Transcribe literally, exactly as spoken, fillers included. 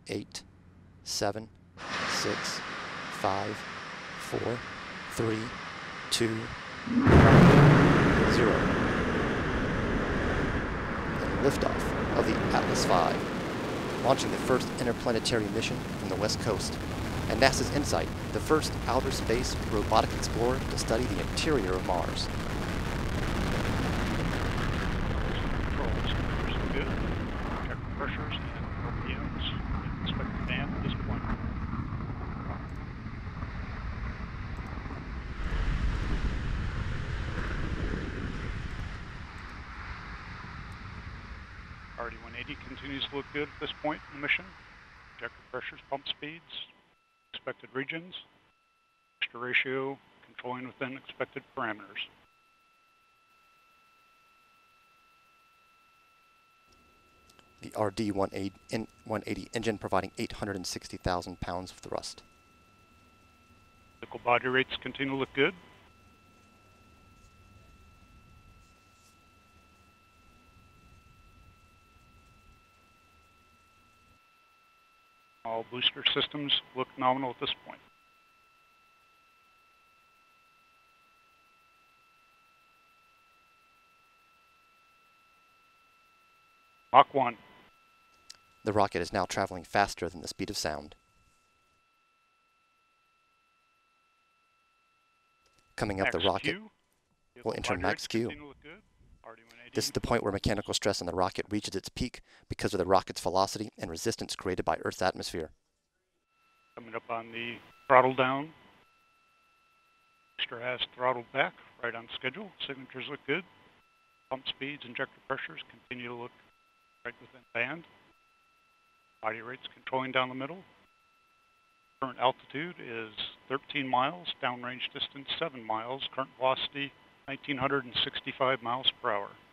eight, seven, six, five, four, three, two, one, zero. And liftoff of the Atlas five, launching the first interplanetary mission from the West Coast. And NASA's InSight, the first outer space robotic explorer to study the interior of Mars. Controls, numbers good. Check the pressures and R P Ms. Inspect the fan at this point. R D one eighty continues to look good at this point in the mission. Check the pressures, pump speeds, expected regions, extra ratio, controlling within expected parameters. The R D one eighty engine providing eight hundred sixty thousand pounds of thrust. Vehicle body rates continue to look good. All booster systems look nominal at this point. Mach one. The rocket is now traveling faster than the speed of sound. Coming up, the rocket will enter max Q. This is the point where mechanical stress on the rocket reaches its peak because of the rocket's velocity and resistance created by Earth's atmosphere. Coming up on the throttle down. Booster has throttled back, right on schedule. Signatures look good. Pump speeds, injector pressures continue to look right within band. Body rates controlling down the middle. Current altitude is thirteen miles, downrange distance seven miles, current velocity nineteen sixty-five miles per hour.